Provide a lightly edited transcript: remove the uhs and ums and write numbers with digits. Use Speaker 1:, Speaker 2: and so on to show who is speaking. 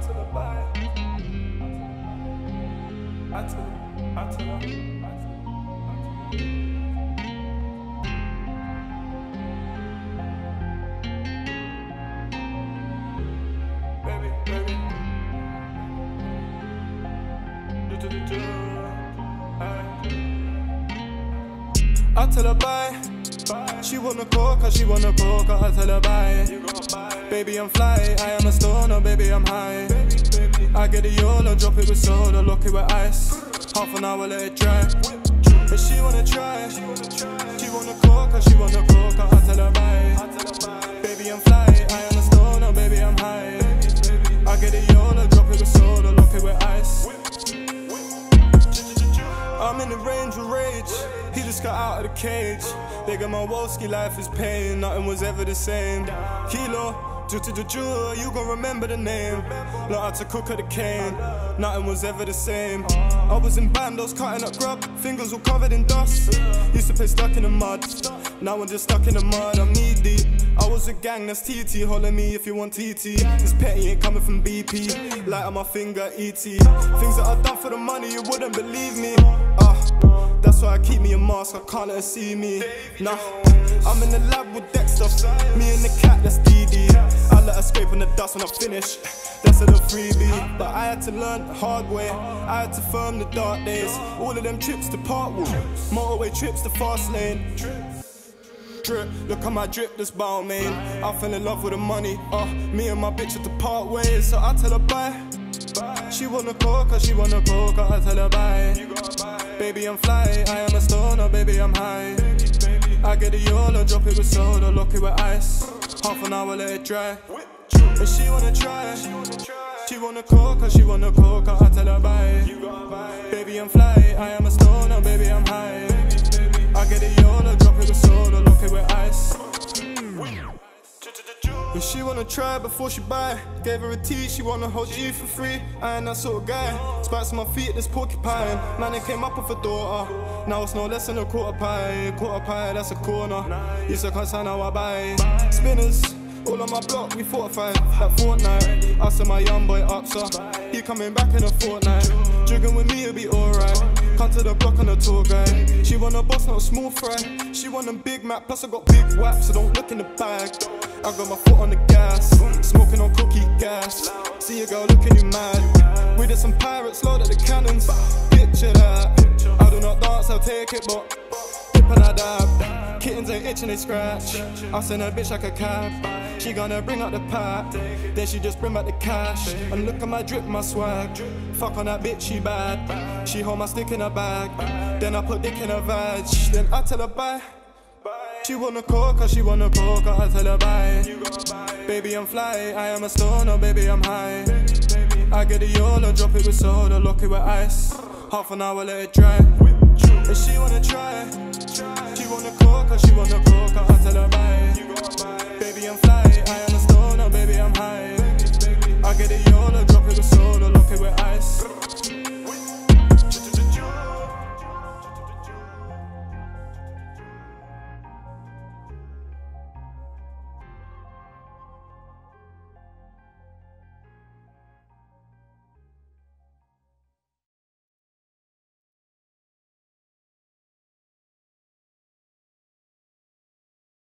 Speaker 1: tell her bye. I tell her. Baby. I tell her bye. She wanna call cause she wanna call, I tell her bye. Baby I'm fly, I am a stoner, baby I'm high. I get it YOLO, drop it with soda, lock it with ice. Half an hour let it dry. But she wanna try. She wanna call cause she wanna call, I tell her bye. Baby I'm fly, I am a stoner, baby I'm high. I get it YOLO, drop it with soda, lock it with ice. I'm in the range with rage. He just got out of the cage. They got my Wolski, life is pain. Nothing was ever the same. Kilo, you gon' remember the name. Learned how to cook at the cane. Nothing was ever the same. I was in bandos cutting up grub. Fingers all covered in dust. Used to play stuck in the mud. Now I'm just stuck in the mud, I'm knee deep. I was a gang, that's TT. Holler me if you want TT. This petty ain't coming from BP. Light on my finger, ET. Things that I done for the money, you wouldn't believe me. That's why I keep me a mask, I can't let her see me. Nah, I'm in the lab with Dexter. Me and the cat, that's DD. I let her scrape on the dust when I finish. That's a little freebie. But I had to learn the hard way. I had to firm the dark days. All of them trips to Parkwood. Motorway trips to fast lane. Drip, look at my drip, this Balmain. I fell in love with the money. Me and my bitch at the part ways. So I tell her bye. She wanna call cause she wanna call, I tell her bye. Baby I'm fly, I am a stoner, baby I'm high. I get it YOLO, drop it with soda, lock it with ice. Half an hour let it dry. But she wanna try. She wanna call cause she wanna call, I tell her bye. Baby I'm fly, I am a stoner, baby I'm high. I get it YOLO, drop it with soda, lock it with ice. But she wanna try before she buy. Gave her a tea, she wanna hold G for free. I ain't that sort of guy. Spikes on my feet, this porcupine. Man, it came up with a daughter. Now it's no less than a quarter pie. Quarter pie, that's a corner. Used to can't sign how I buy. Spinners, all on my block, we fortified. That fortnight, us and my young boy up, so he coming back in a fortnight. Drinking with me, it'll be alright. Come to the block on a tour guide. She want a boss, not a small fry. She want a Big Mac, plus I got big whaps, so don't look in the bag. I got my foot on the gas, smoking on cookie gas. See a girl looking you mad. We did some pirates, loaded the cannons. Picture that. I do not dance, I'll take it, but dip and I dab. Kittens ain't itching, they scratch. I send her bitch like a cab. She gonna bring out the pack, then she just bring back the cash. And look at my drip, my swag. Fuck on that bitch, she bad. She hold my stick in her bag, then I put dick in her vag. Then I tell her bye. She wanna call cause she wanna call, I tell her bye. Baby I'm fly, I am a stoner, baby I'm high. I get it YOLO, drop it with soda, lock it with ice. Half an hour let it dry. And she wanna try. She wanna call cause she wanna call.